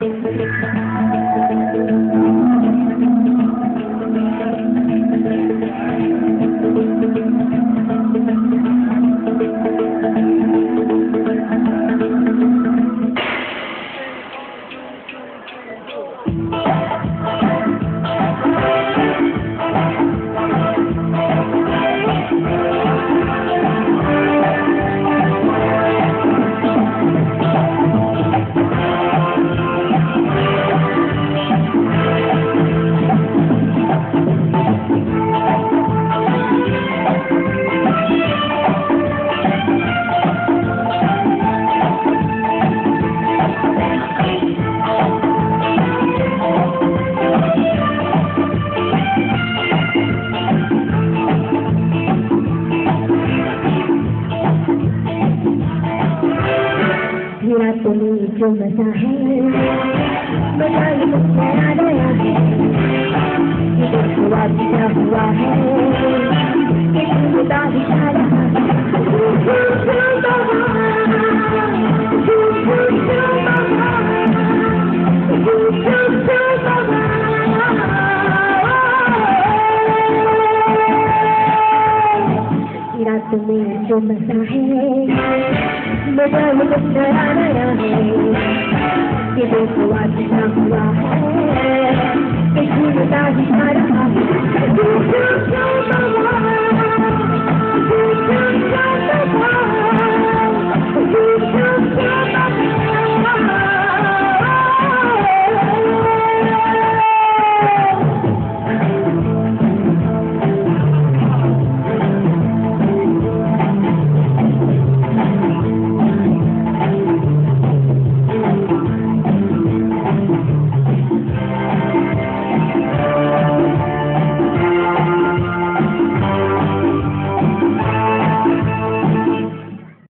मेरा तुम्हें जो मजा है मजा ही मुझसे आ गया है। ये देख हुआ भी क्या हुआ है ये खुदा भी खा रहा मेरा तुम्हें जो मजा है मजा ही मुझसे आ गया है। ये देख हुआ भी क्या हुआ है ये खुदा भी खा रहा है।